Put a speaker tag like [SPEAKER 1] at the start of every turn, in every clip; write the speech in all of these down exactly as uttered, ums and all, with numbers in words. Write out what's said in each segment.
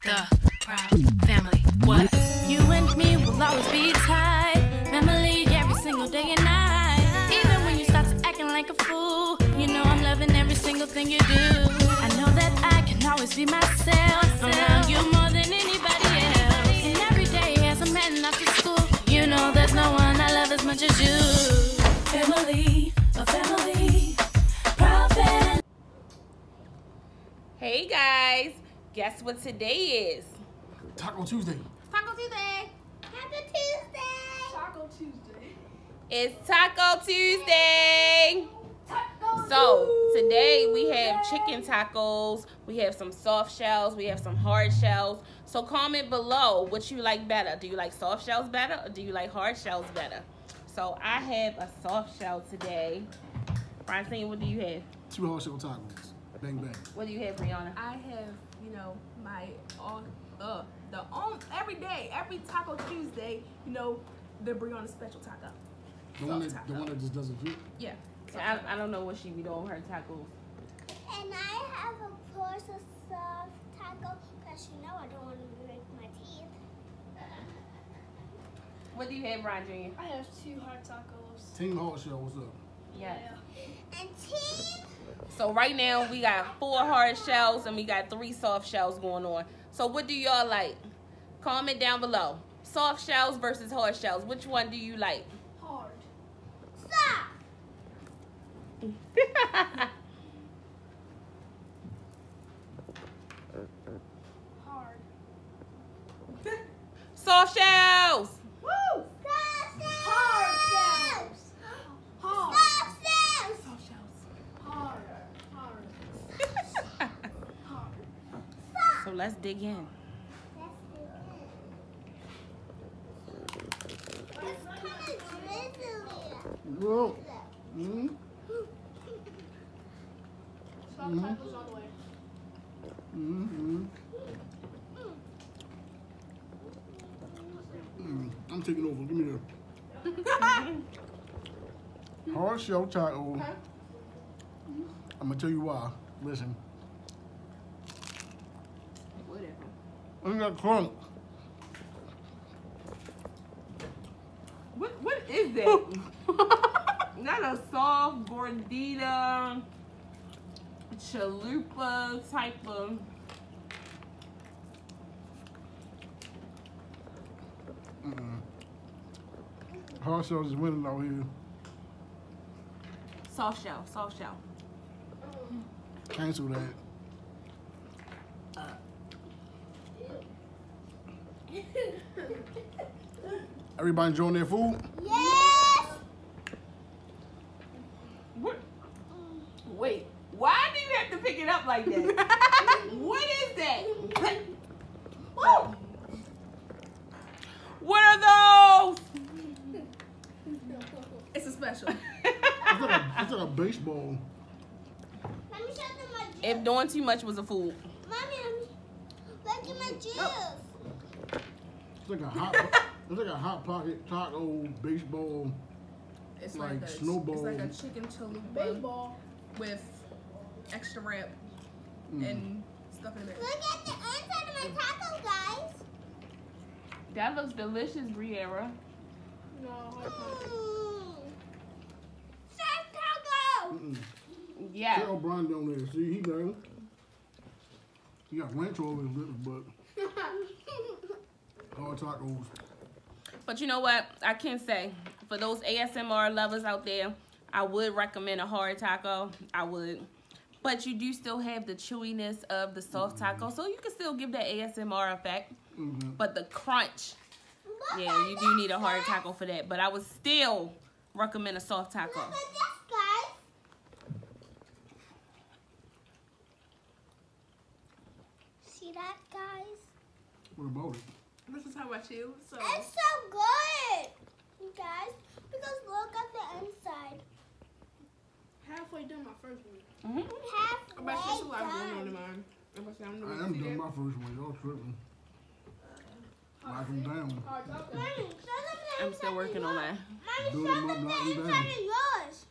[SPEAKER 1] the proud family. What? You and me will always be tied. Family every single day and night. Even when you start to acting like a fool, you know I'm loving every single thing you do. I know that I can always be myself around you more than anybody else. And every day as I'm heading off to school, you know there's no one I love as much as you. Family, a family, proud family.
[SPEAKER 2] Hey guys, guess what today is?
[SPEAKER 3] Taco Tuesday.
[SPEAKER 2] Taco Tuesday.
[SPEAKER 4] Taco Tuesday.
[SPEAKER 5] Taco Tuesday.
[SPEAKER 2] It's Taco Tuesday.
[SPEAKER 5] Taco
[SPEAKER 2] So today we have chicken tacos, we have some soft shells, we have some hard shells. So comment below what you like better. Do you like soft shells better or do you like hard shells better? So I have a soft shell today. Francine, what do you have?
[SPEAKER 3] Two hard shell tacos. Bang bang.
[SPEAKER 2] What do you have, Brianna?
[SPEAKER 5] I have, you know, my all uh the on every day, every Taco Tuesday, you know, the Brianna special taco.
[SPEAKER 3] The one, that,
[SPEAKER 5] Soft
[SPEAKER 3] the
[SPEAKER 5] taco.
[SPEAKER 3] one that just doesn't fit.
[SPEAKER 5] Yeah.
[SPEAKER 2] I, I don't know what she be doing with her tacos.
[SPEAKER 4] And I have a portion of soft taco because you know I don't want to break my teeth.
[SPEAKER 2] What do you have, Ron Junior?
[SPEAKER 5] I have two hard tacos.
[SPEAKER 3] Team hard shell, what's up?
[SPEAKER 2] Yes.
[SPEAKER 4] And team.
[SPEAKER 2] So right now we got four hard shells and we got three soft shells going on. So what do y'all like? Comment down below. Soft shells versus hard shells. Which one do you like?
[SPEAKER 5] Hard.
[SPEAKER 4] Stop.
[SPEAKER 5] Hard.
[SPEAKER 2] Soft shells.
[SPEAKER 5] Woo! Hard shells. Hard.
[SPEAKER 4] Soft shells.
[SPEAKER 5] Soft shells. Hard. Hard. Hard.
[SPEAKER 2] So let's dig in.
[SPEAKER 4] It's kind of drizzly.
[SPEAKER 3] Whoa. Mm-hmm.
[SPEAKER 5] Soft tacos all the way.
[SPEAKER 3] Mm-hmm. Mm, I'm taking over. Give me the hard shell taco. I'm gonna tell you why. Listen.
[SPEAKER 2] Whatever.
[SPEAKER 3] I got crunk.
[SPEAKER 2] What what is that? Not a soft gordita chalupa type of.
[SPEAKER 3] Mm-mm. Hard shells is winning out here.
[SPEAKER 2] Soft shell, soft shell.
[SPEAKER 3] Cancel that. Everybody enjoying their food?
[SPEAKER 4] Yes.
[SPEAKER 2] What? Wait, why do you have to pick it up like that? What is that? Whoa. What are those?
[SPEAKER 5] It's a special.
[SPEAKER 3] It's like a, it's like a baseball.
[SPEAKER 4] Let me show them my juice.
[SPEAKER 2] If doing too much was a food.
[SPEAKER 4] Mommy, look at my juice.
[SPEAKER 3] It's like a hot. It's like a hot pocket taco baseball.
[SPEAKER 5] It's
[SPEAKER 3] Like
[SPEAKER 5] like, a,
[SPEAKER 3] snowball.
[SPEAKER 5] It's like a chicken chalupa baseball with extra wrap
[SPEAKER 3] Mm.
[SPEAKER 5] and stuff in it.
[SPEAKER 4] Look at the inside of my taco, guys.
[SPEAKER 2] That looks delicious, Briera.
[SPEAKER 5] No,
[SPEAKER 4] Mm. Soft taco.
[SPEAKER 3] Mm-mm.
[SPEAKER 2] Yeah.
[SPEAKER 3] Tell Brian down there. See, he got him. He got ranch over his lips, but hard tacos.
[SPEAKER 2] But you know what? I can say, for those A S M R lovers out there, I would recommend a hard taco. I would. But you do still have the chewiness of the soft taco, so you can still give that A S M R effect.
[SPEAKER 3] Mm-hmm.
[SPEAKER 2] But the crunch,
[SPEAKER 4] Look
[SPEAKER 2] yeah,
[SPEAKER 4] at
[SPEAKER 2] you do
[SPEAKER 4] this,
[SPEAKER 2] need a hard
[SPEAKER 4] guys.
[SPEAKER 2] taco for that. But I would still recommend a soft taco.
[SPEAKER 4] Look at this, guys. See that, guys?
[SPEAKER 3] What about it?
[SPEAKER 5] This is how I chew. So
[SPEAKER 4] It's so good, you guys. Because look at the inside.
[SPEAKER 5] halfway done my first one.
[SPEAKER 2] Mm-hmm.
[SPEAKER 5] I'm about to say
[SPEAKER 4] Halfway
[SPEAKER 5] some live going on in
[SPEAKER 4] done.
[SPEAKER 5] mine. I'm about to say I'm
[SPEAKER 3] I
[SPEAKER 5] doing
[SPEAKER 3] am
[SPEAKER 5] see
[SPEAKER 3] done
[SPEAKER 5] that?
[SPEAKER 3] my first one. Y'all tripping. Knock them down.
[SPEAKER 5] Hard taco.
[SPEAKER 4] Mommy, show them the
[SPEAKER 2] I'm still
[SPEAKER 4] inside
[SPEAKER 2] working
[SPEAKER 4] of
[SPEAKER 2] on
[SPEAKER 4] yours.
[SPEAKER 2] that.
[SPEAKER 4] Mommy,
[SPEAKER 3] Build
[SPEAKER 4] show
[SPEAKER 3] them
[SPEAKER 4] them
[SPEAKER 3] up,
[SPEAKER 4] the
[SPEAKER 3] knock them
[SPEAKER 4] inside
[SPEAKER 3] down.
[SPEAKER 4] of yours.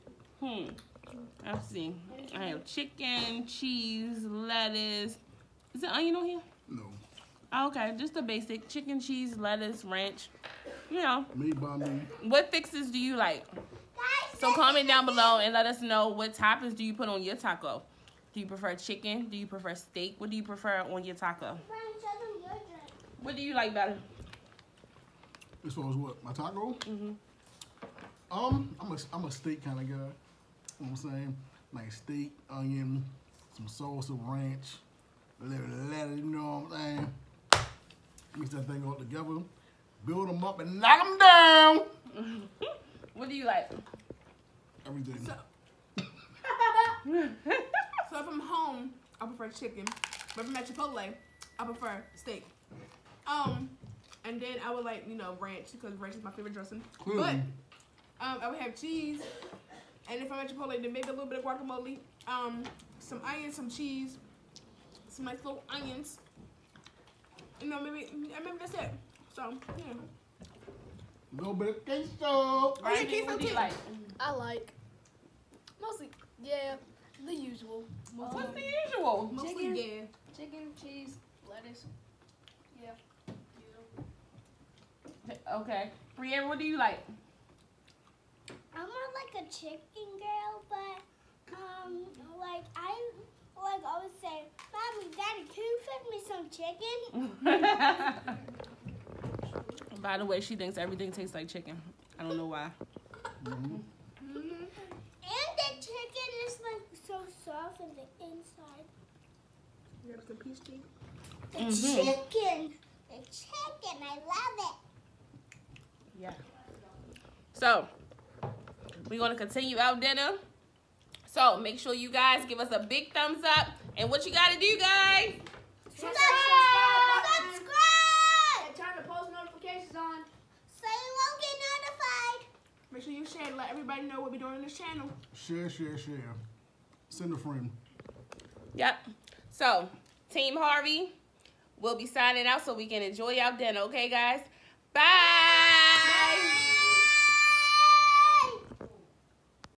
[SPEAKER 2] Hmm. Let's see. I have chicken, cheese, lettuce, Is it onion on here?
[SPEAKER 3] No.
[SPEAKER 2] Oh, okay, just the basic chicken, cheese, lettuce, ranch. You know.
[SPEAKER 3] Made by me.
[SPEAKER 2] What fixes do you like?
[SPEAKER 4] Guys,
[SPEAKER 2] So comment down below and let us know what toppings do you put on your taco. Do you prefer chicken? Do you prefer steak? What do you prefer on your taco?
[SPEAKER 4] Brian, show them your drink.
[SPEAKER 2] What do you like better?
[SPEAKER 3] As far as what? My taco?
[SPEAKER 2] Mm-hmm.
[SPEAKER 3] Um, I'm a, I'm a steak kind of guy. You know what I'm saying? Like steak, onion, some salsa, ranch, a little lettuce, you know what I'm saying? Mix that thing all together, build them up and knock them down.
[SPEAKER 2] What do you like?
[SPEAKER 3] Everything.
[SPEAKER 5] So, so if I'm home, I prefer chicken. But if I'm at Chipotle, I prefer steak. Um, and then I would like, you know, ranch because ranch is my favorite dressing.
[SPEAKER 3] Clearly.
[SPEAKER 5] But um, I would have cheese. And if I'm at Chipotle, then maybe a little bit of guacamole, um, some onions, some cheese, some nice little onions. You know, maybe, maybe that's it. So, yeah.
[SPEAKER 3] A little bit of queso.
[SPEAKER 5] Oh, yeah,
[SPEAKER 2] Randy,
[SPEAKER 5] queso
[SPEAKER 2] what do you
[SPEAKER 5] too.
[SPEAKER 2] like?
[SPEAKER 6] I like mostly, yeah, the usual.
[SPEAKER 2] What's
[SPEAKER 6] Um,
[SPEAKER 2] the usual?
[SPEAKER 5] Mostly,
[SPEAKER 6] Chicken.
[SPEAKER 5] yeah.
[SPEAKER 6] Chicken, cheese, lettuce. Yeah.
[SPEAKER 2] Okay. Brienne, what do you like?
[SPEAKER 4] I'm not like a chicken girl, but um, like I like always say, Mommy, Daddy, can you feed me some chicken?
[SPEAKER 2] By the way, she thinks everything tastes like chicken. I don't know why.
[SPEAKER 3] Mm-hmm.
[SPEAKER 4] And the chicken is like so soft on the inside.
[SPEAKER 5] You have some peach tea?
[SPEAKER 4] The
[SPEAKER 2] Mhm.
[SPEAKER 4] chicken, the chicken, I love it.
[SPEAKER 2] Yeah. So, we're going to continue our dinner. So, make sure you guys give us a big thumbs up. And what you got to do, guys?
[SPEAKER 4] Subscribe!
[SPEAKER 6] Subscribe!
[SPEAKER 4] Subscribe!
[SPEAKER 6] And turn the post notifications on.
[SPEAKER 4] So you won't get notified.
[SPEAKER 5] Make sure you share and let everybody know what we're doing on this channel.
[SPEAKER 3] Share, share, share. Send a friend.
[SPEAKER 2] Yep. So, Team Harvey will be signing out so we can enjoy our dinner. Okay, guys? Bye. Bye.